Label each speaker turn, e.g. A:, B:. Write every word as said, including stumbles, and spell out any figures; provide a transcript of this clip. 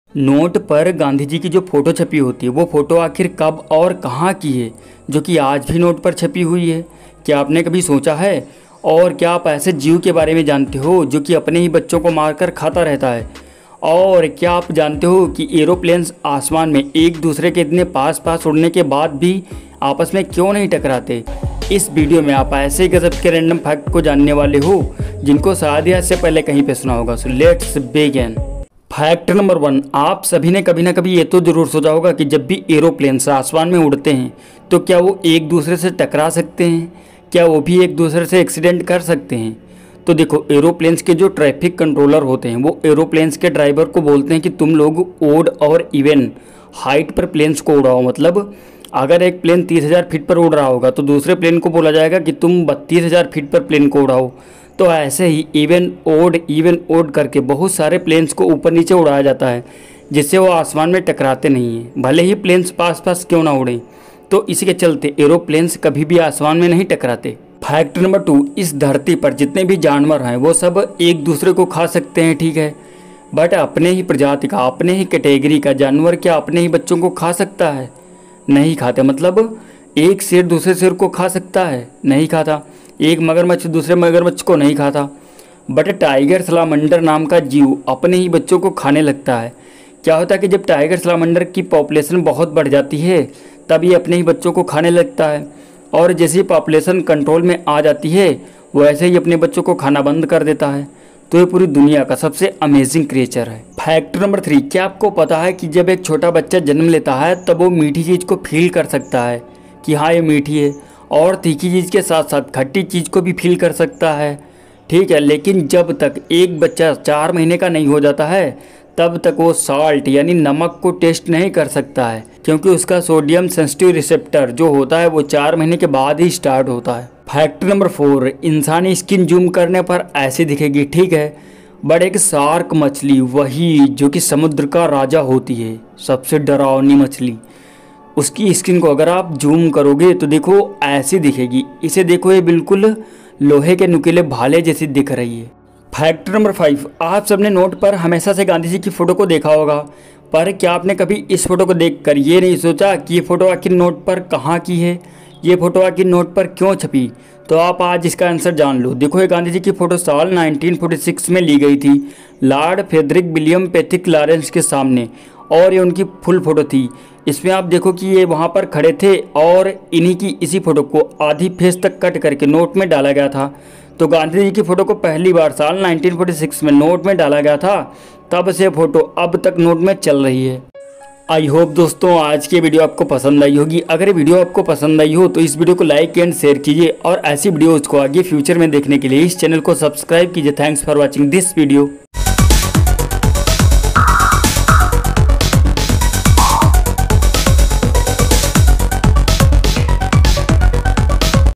A: Note पर गांधी जी की जो फ़ोटो छपी होती है वो फ़ोटो आखिर कब और कहाँ की है जो कि आज भी नोट पर छपी हुई है? क्या आपने कभी सोचा है? और क्या आप ऐसे जीव के बारे में जानते हो जो कि अपने ही बच्चों को मारकर खाता रहता है? और क्या आप जानते हो कि एरोप्लेन्स आसमान में एक दूसरे के इतने पास पास उड़ने के बाद भी आपस में क्यों नहीं टकराते? इस वीडियो में आप ऐसे गजब के रैंडम फैक्ट को जानने वाले हो जिनको शायद ही इससे पहले कहीं पे सुना होगा। So let's begin. Fact number one, आप सभी ने कभी ना कभी ये तो ज़रूर सोचा होगा कि जब भी एरोप्लेन्स आसमान में उड़ते हैं तो क्या वो एक दूसरे से टकरा सकते हैं? क्या वो भी एक दूसरे से एक्सीडेंट कर सकते हैं? तो देखो, एरोप्लेन्स के जो ट्रैफिक कंट्रोलर होते हैं वो एरोप्लेन्स के ड्राइवर को बोलते हैं कि तुम लोग ओड और इवन हाइट पर प्लेन्स को उड़ाओ। मतलब अगर एक प्लेन तीस हज़ार फीट पर उड़ रहा होगा तो दूसरे प्लेन को बोला जाएगा कि तुम बत्तीस हज़ार फीट पर प्लेन को उड़ाओ। तो ऐसे ही इवन ओड इवन ओड करके बहुत सारे प्लेन्स को ऊपर नीचे उड़ाया जाता है जिससे वो आसमान में टकराते नहीं हैं, भले ही प्लेन्स पास पास क्यों ना उड़ें। तो इसी के चलते एरोप्लेन्स कभी भी आसमान में नहीं टकराते। फैक्ट नंबर टू, इस धरती पर जितने भी जानवर हैं वो सब एक दूसरे को खा सकते हैं, ठीक है, बट अपने ही प्रजाति का, अपने ही कैटेगरी का जानवर क्या अपने ही बच्चों को खा सकता है? नहीं खाते। मतलब एक शेर दूसरे शेर को खा सकता है? नहीं खाता। एक मगरमच्छ दूसरे मगरमच्छ को नहीं खाता। बट टाइगर सलामंडर नाम का जीव अपने ही बच्चों को खाने लगता है। क्या होता है कि जब टाइगर सलामंडर की पॉपुलेशन बहुत बढ़ जाती है तब ये अपने ही बच्चों को खाने लगता है, और जैसे ही पॉपुलेशन कंट्रोल में आ जाती है वैसे ही अपने बच्चों को खाना बंद कर देता है। तो ये पूरी दुनिया का सबसे अमेजिंग क्रिएचर है। फैक्ट नंबर थ्री, क्या आपको पता है कि जब एक छोटा बच्चा जन्म लेता है तब वो मीठी चीज़ को फील कर सकता है कि हाँ ये मीठी है, और तीखी चीज़ के साथ साथ खट्टी चीज़ को भी फील कर सकता है, ठीक है। लेकिन जब तक एक बच्चा चार महीने का नहीं हो जाता है तब तक वो साल्ट यानी नमक को टेस्ट नहीं कर सकता है, क्योंकि उसका सोडियम सेंसिटिव रिसेप्टर जो होता है वो चार महीने के बाद ही स्टार्ट होता है। फैक्ट नंबर फोर, इंसानी स्किन जूम करने पर ऐसी दिखेगी, ठीक है, बट एक शार्क मछली, वही जो कि समुद्र का राजा होती है, सबसे डरावनी मछली, उसकी स्किन को अगर आप जूम करोगे तो देखो ऐसी दिखेगी। इसे देखो, ये बिल्कुल लोहे के नुकीले भाले जैसी दिख रही है। फैक्ट नंबर फाइव, आप सबने नोट पर हमेशा से गांधी जी की फ़ोटो को देखा होगा, पर क्या आपने कभी इस फोटो को देखकर ये नहीं सोचा कि ये फ़ोटो आखिर नोट पर कहाँ की है, ये फ़ोटो आखिर नोट पर क्यों छपी? तो आप आज इसका आंसर जान लो। देखो, ये गांधी जी की फ़ोटो साल नाइनटीन फोर्टी सिक्स में ली गई थी Lord Frederick William Pethick Lawrence के सामने, और ये उनकी फुल फ़ोटो थी। इसमें आप देखो कि ये वहाँ पर खड़े थे और इन्हीं की इसी फ़ोटो को आधी फेस तक कट करके नोट में डाला गया था। तो गांधी जी की फ़ोटो को पहली बार साल नाइनटीन फोर्टी सिक्स में नोट में डाला गया था, तब से फ़ोटो अब तक नोट में चल रही है। आई होप दोस्तों आज की वीडियो आपको पसंद आई होगी। अगर ये वीडियो आपको पसंद आई हो तो इस वीडियो को लाइक एंड शेयर कीजिए, और ऐसी वीडियोज़ को आगे फ्यूचर में देखने के लिए इस चैनल को सब्सक्राइब कीजिए। Thanks for watching this video.